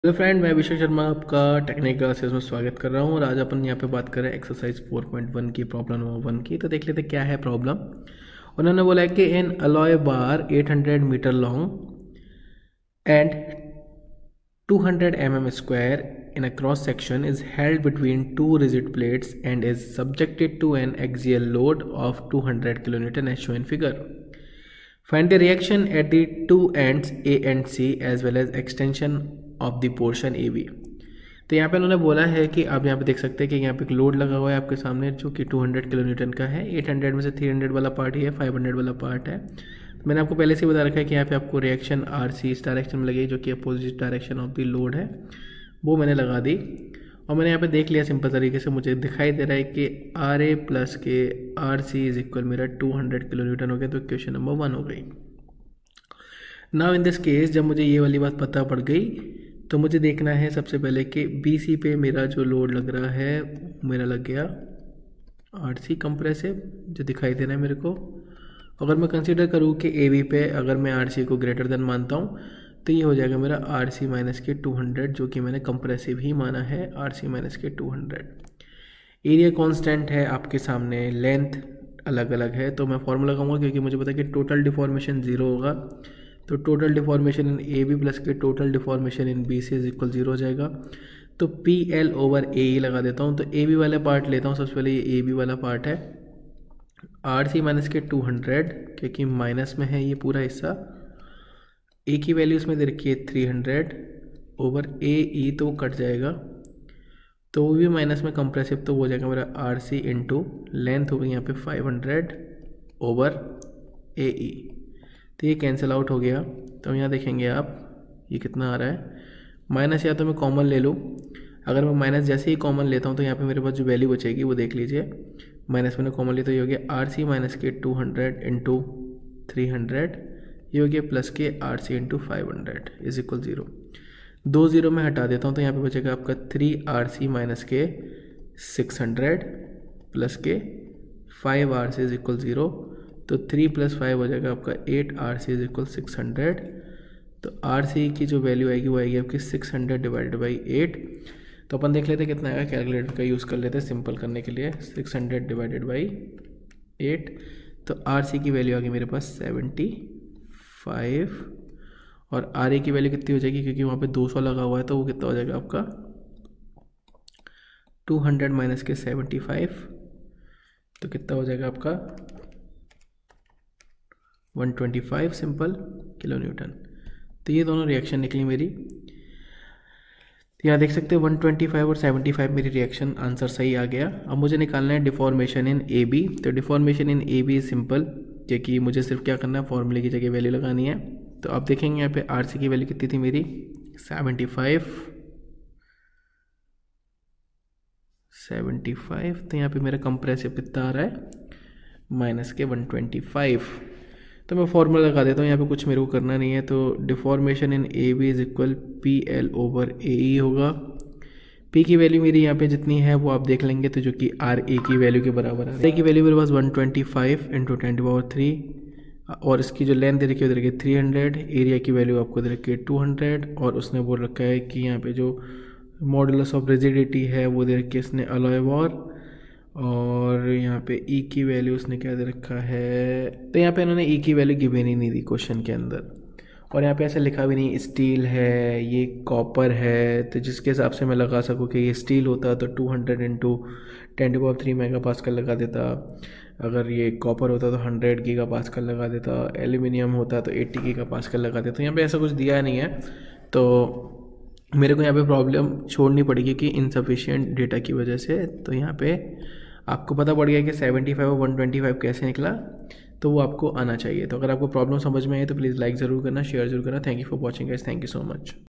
Hello friend, मैं अभिषेक शर्मा आपका technical classes में स्वागत कर रहा हूँ। और आज अपन यहाँ पे बात कर रहे हैं एक्सरसाइज 4.1 की प्रॉब्लम नंबर 1 की। तो देख लेते क्या है प्रॉब्लम। उन्होंने बोला है कि an alloy bar 800 metre long and 200 mm square in a cross section is held between two rigid plates and is subjected to an axial load of 200 kN as shown in figure. Find the reaction at the two ends A and C as well as extension of the portion AB. तो यहाँ पे उन्होंने बोला है कि आप यहाँ पे देख सकते हैं कि यहाँ पे एक लोड लगा हुआ है आपके सामने जो कि 200 kN का है। 800 में से 300 वाला पार्ट ही है, 500 वाला पार्ट है। तो मैंने आपको पहले से बता रखा है कि यहाँ पे आपको रिएक्शन RC इस डायरेक्शन में लगेगी जो कि opposite direction of the load है, वो मैंने लगा दी। और मैंने यहाँ पे देख लिया सिंपल तरीके से, मुझे दिखाई दे रहा है कि RA प्लस के RC इज इक्वल मेरा 200 kN हो गया। तो इक्वेशन नंबर 1 हो गई। नाउ इन दिस केस जब मुझे ये वाली बात पता पड़ गई तो मुझे देखना है सबसे पहले कि BC पे मेरा जो लोड लग रहा है मेरा लग गया RC कंप्रेसिव जो दिखाई दे रहा है मेरे को। अगर मैं कंसीडर करूँ कि AB पे अगर मैं RC को ग्रेटर देन मानता हूँ तो ये हो जाएगा मेरा RC माइनस के 200 जो कि मैंने कंप्रेसिव ही माना है, RC माइनस के 200। एरिया कांस्टेंट है आपके सामने, लेंथ अलग अलग है। तो मैं फॉर्मूला लगाऊंगा क्योंकि मुझे पता है कि टोटल डिफॉर्मेशन 0 होगा। तो total deformation in AB plus के total deformation in BC is equal 0 हो जाएगा। तो PL ओवर AE लगा देता हूँ। तो AB वाला पार्ट लेता हूँ सबसे पहले, ये AB वाला पार्ट है RC माइनस के 200 क्योंकि माइनस में है ये पूरा हिस्सा। A की वैल्यू इसमें दे रखी है 300 ओवर AE तो वो कट जाएगा, तो वो भी माइनस में कंप्रेसिव तो वो हो जाएगा मेरा RC इंटू लेंथ हो गई यहाँ पे 500 ओवर AE। तो ये कैंसिल आउट हो गया। तो यहाँ देखेंगे आप ये कितना आ रहा है माइनस, या तो मैं कॉमन ले लूँ। अगर मैं माइनस जैसे ही कॉमन लेता हूँ तो यहाँ पे मेरे पास जो वैल्यू बचेगी वो देख लीजिए। माइनस मैंने कॉमन लिया तो ये हो गया RC माइनस के 200 इंटू 300, ये हो गया प्लस के RC इंटू 500 इज इक्वल 0। 2 0 में हटा देता हूँ तो यहाँ पे बचेगा आपका 3RC माइनस के 600 प्लस के 5RC इज इक्वल 0। तो 3 + 5 हो जाएगा आपका 8RC इज इक्वल 600। तो RC की जो वैल्यू आएगी वो आएगी आपकी 600 डिवाइडेड बाई 8। तो अपन देख लेते हैं कितना आएगा, कैलकुलेटर का यूज़ कर लेते हैं सिंपल करने के लिए। 600 डिवाइडेड बाई 8, तो RC की वैल्यू आ गई मेरे पास 75। और RA की वैल्यू कितनी हो जाएगी क्योंकि वहाँ पे 200 लगा हुआ है तो वो कितना हो जाएगा आपका 200 माइनस के 75, तो कितना हो जाएगा आपका 125 सिंपल किलोन्यूटन। तो ये दोनों रिएक्शन निकली मेरी। तो यहाँ देख सकते हैं 125 और 75 मेरी रिएक्शन आंसर सही आ गया। अब मुझे निकालना है डिफॉर्मेशन इन AB। तो डिफॉर्मेशन इन AB सिंपल, क्योंकि मुझे सिर्फ क्या करना है फॉर्मूले की जगह वैल्यू लगानी है। तो आप देखेंगे यहाँ पे RC की वैल्यू कितनी थी मेरी 75। तो यहाँ पे मेरा कंप्रेसिव कितना आ रहा है माइनस के 125। तो मैं फॉर्मूला लगा देता हूँ, यहाँ पे कुछ मेरे को करना नहीं है। तो deformation in AB is equal PL over AE होगा। P की वैल्यू मेरी यहाँ पे जितनी है वो आप देख लेंगे, तो जो कि RA की वैल्यू के बराबर है। RA की वैल्यू मेरे पास 125 इंटू 10⁻³ और इसकी जो लेंथ दे रखी है वो दे रखी है 300। एरिया की वैल्यू आपको दे रखी है 200 और उसने बोल रखा है कि यहाँ पे जो मॉडुलस ऑफ रिजिडिटी है वो दे रखी है इसने अलॉय बार। और यहाँ पे E की वैल्यू उसने क्या दे रखा है, तो यहाँ पे इन्होंने E की वैल्यू गिवन ही नहीं दी क्वेश्चन के अंदर। और यहाँ पे ऐसे लिखा भी नहीं स्टील है ये कॉपर है, तो जिसके हिसाब से मैं लगा सकूँ कि ये स्टील होता तो 200 इंटू 10⁻³ मेगापास्कल लगा देता। अगर ये कॉपर होता तो 100 गीगापास्कल लगा देता। एल्यूमिनियम होता तो 80 गीगापास्कल लगा देता। यहाँ पे ऐसा कुछ दिया नहीं है, तो मेरे को यहाँ पे प्रॉब्लम छोड़नी पड़ेगी कि इनसफिशिएंट डेटा की वजह से। तो यहाँ पे आपको पता पड़ गया कि 75 और 125 कैसे निकला, तो वो आपको आना चाहिए। तो अगर आपको प्रॉब्लम समझ में आए तो प्लीज़ लाइक ज़रूर करना, शेयर ज़रूर करना। Thank you for watching guys, thank you so much.